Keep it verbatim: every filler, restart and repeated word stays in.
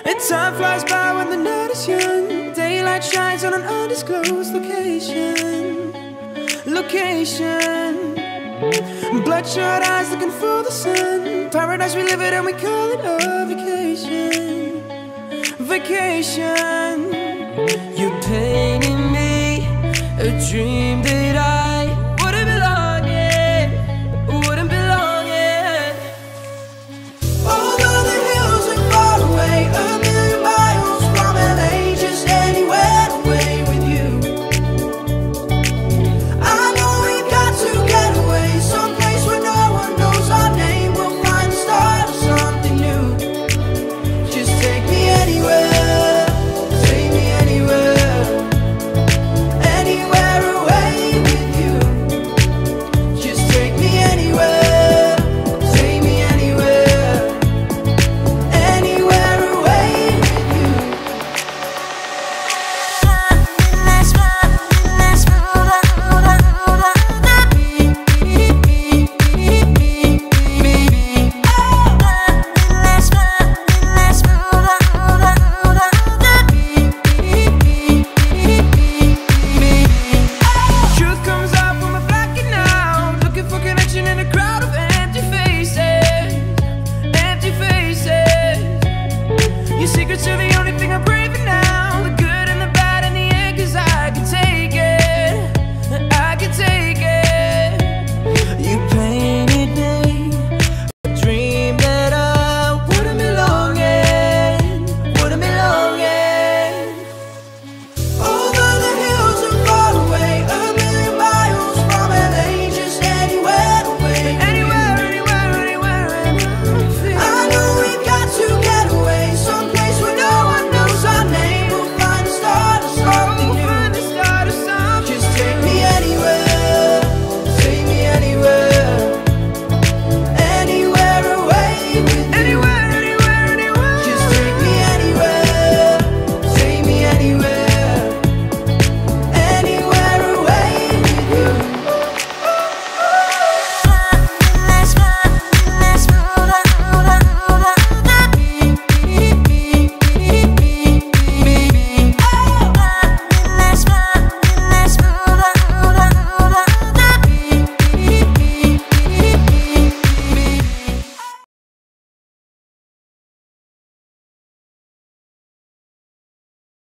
And time flies by when the night is young. Daylight shines on an undisclosed location. Location. Bloodshot eyes looking for the sun. Paradise, we live it and we call it a vacation. Vacation. You're painting me a dream that